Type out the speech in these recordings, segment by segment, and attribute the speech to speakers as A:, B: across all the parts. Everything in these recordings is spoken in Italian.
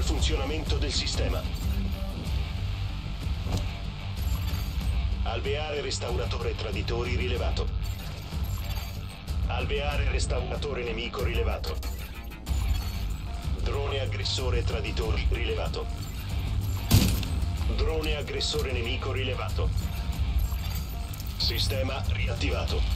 A: Malfunzionamento del sistema. Alveare restauratore traditori rilevato. Alveare restauratore nemico rilevato. Drone aggressore traditori rilevato. Drone aggressore nemico rilevato. Sistema riattivato.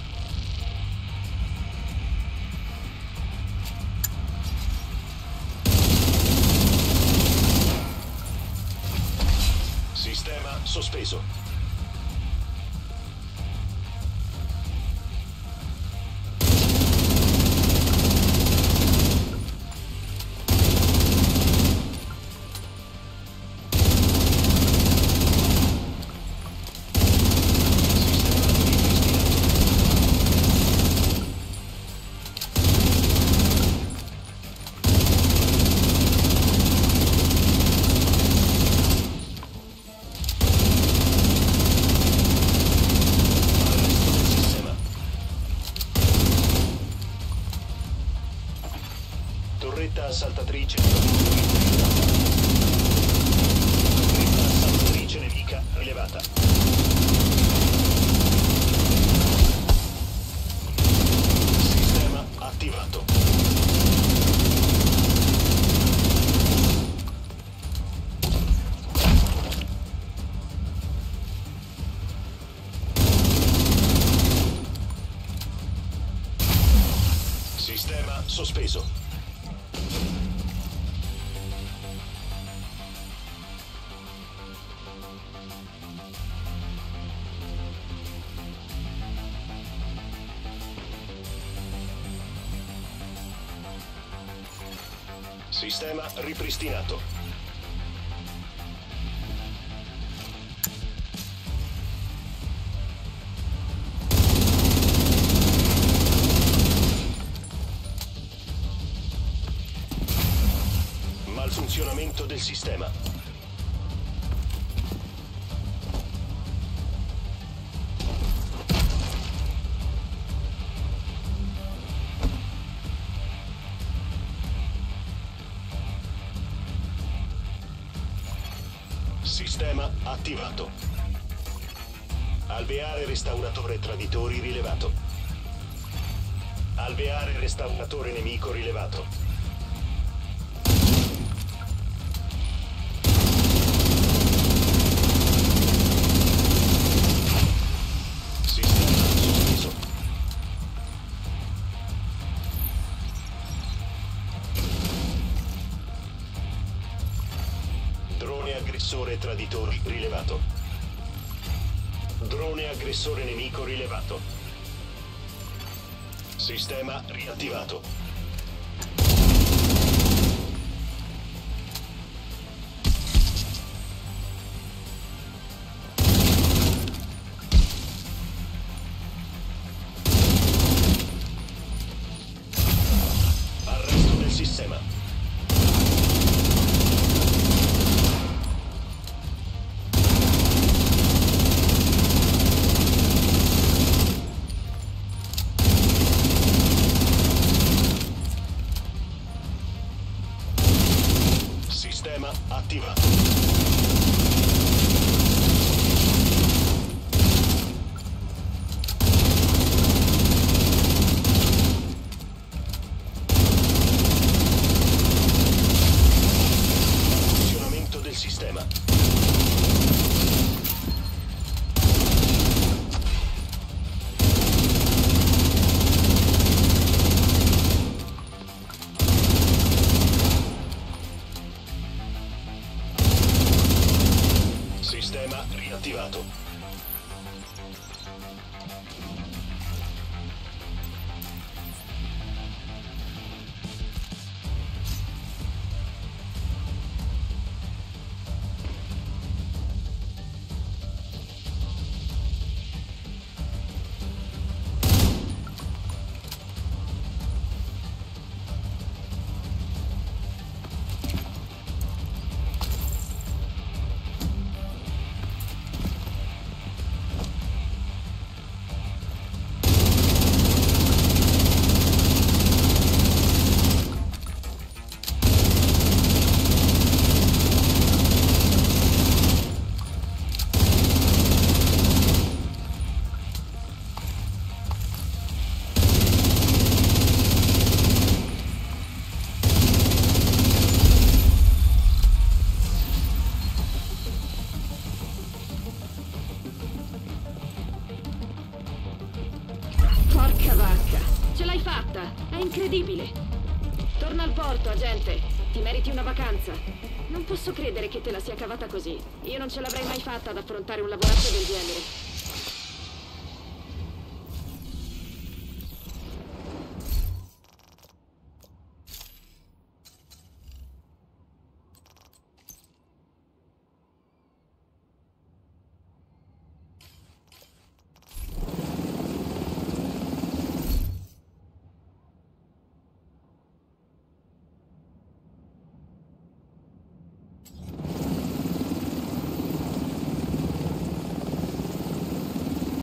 A: Sistema sospeso. Torretta assaltatrice. Torretta assaltatrice nemica rilevata. Sistema attivato. Sistema sospeso. Sistema ripristinato. Malfunzionamento del sistema. Sistema attivato. Alveare restauratore traditori rilevato. Alveare restauratore nemico rilevato. Sistema sospeso. Drone aggressore traditori rilevato. Drone aggressore nemico rilevato. Sistema riattivato. Arresto del sistema. Sistema attivato. Funzionamento del sistema. Sistema riattivato.
B: Torna al porto, agente. Ti meriti una vacanza. Non posso credere che te la sia cavata così. Io non ce l'avrei mai fatta ad affrontare un laboratorio del genere.